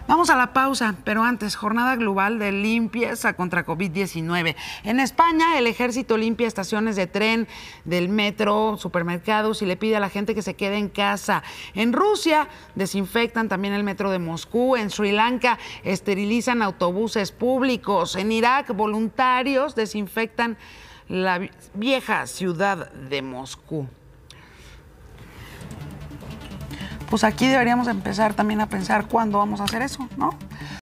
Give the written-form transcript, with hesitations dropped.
Vamos a la pausa, pero antes, jornada global de limpieza contra COVID-19. En España, el ejército limpia estaciones de tren, del metro, supermercados y le pide a la gente que se quede en casa. En Rusia, desinfectan también el metro de Moscú. En Sri Lanka, esterilizan autobuses públicos. En Irak, voluntarios desinfectan la vieja ciudad de Moscú. Pues aquí deberíamos empezar también a pensar cuándo vamos a hacer eso, ¿no?